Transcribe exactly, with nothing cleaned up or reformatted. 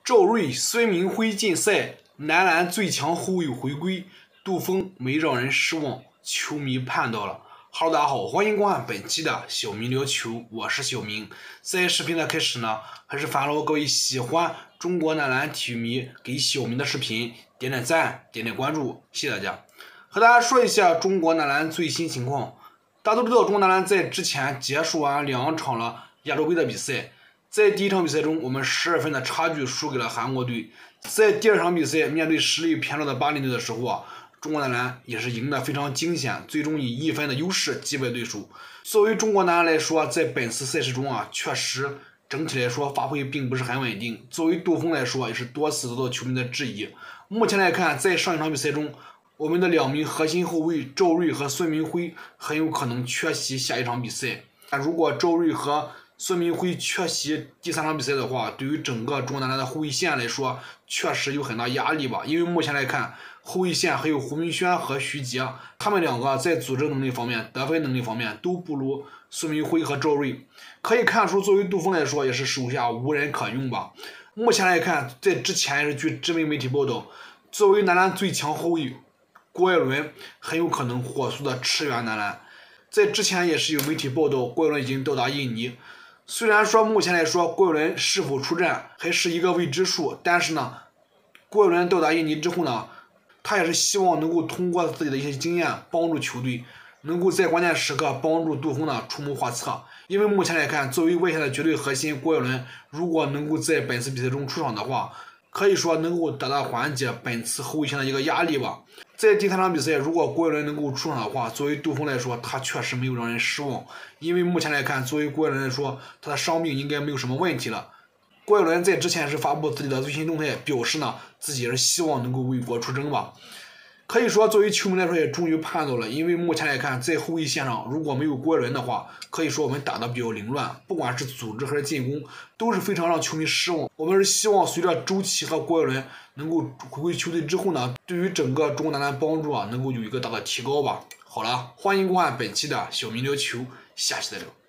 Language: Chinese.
赵睿、孙铭徽禁赛，男篮最强后卫回归，杜锋没让人失望，球迷盼到了。哈喽，大家好，欢迎观看本期的小明聊球，我是小明。在视频的开始呢，还是烦劳各位喜欢中国男篮体育迷给小明的视频点点赞、点点关注，谢谢大家。和大家说一下中国男篮最新情况。大家都知道，中国男篮在之前结束完两场了亚洲杯的比赛。在第一场比赛中，我们十二分的差距输给了韩国队。在第二场比赛，面对实力偏弱的巴林队的时候啊，中国男篮也是赢得非常惊险，最终以一分的优势击败对手。作为中国男篮来说，在本次赛事中啊，确实整体来说发挥并不是很稳定。作为杜锋来说，也是多次得到球迷的质疑。目前来看，在上一场比赛中，我们的两名核心后卫赵睿和孙铭徽很有可能缺席下一场比赛。如果赵睿和孙铭徽缺席第三场比赛的话，对于整个中国男篮的后卫线来说，确实有很大压力吧。因为目前来看，后卫线还有胡明轩和徐杰，他们两个在组织能力方面、得分能力方面都不如孙铭徽和赵睿。可以看出，作为杜锋来说，也是手下无人可用吧。目前来看，在之前也是据知名媒体报道，作为男篮最强后卫郭艾伦很有可能火速的驰援男篮。在之前也是有媒体报道，郭艾伦已经到达印尼。虽然说目前来说，郭艾伦是否出战还是一个未知数，但是呢，郭艾伦到达印尼之后呢，他也是希望能够通过自己的一些经验帮助球队，能够在关键时刻帮助杜锋呢出谋划策。因为目前来看，作为外线的绝对核心，郭艾伦如果能够在本次比赛中出场的话，可以说能够大大缓解本次后卫线的一个压力吧。在第三场比赛，如果郭艾伦能够出场的话，作为杜锋来说，他确实没有让人失望。因为目前来看，作为郭艾伦来说，他的伤病应该没有什么问题了。郭艾伦在之前是发布自己的最新动态，表示呢自己也是希望能够为国出征吧。可以说，作为球迷来说，也终于盼到了。因为目前来看，在后卫线上如果没有郭艾伦的话，可以说我们打得比较凌乱，不管是组织还是进攻，都是非常让球迷失望。我们是希望随着周琦和郭艾伦能够回归球队之后呢，对于整个中国男篮帮助啊，能够有一个大的提高吧。好了，欢迎观看本期的小明聊球，下期再聊。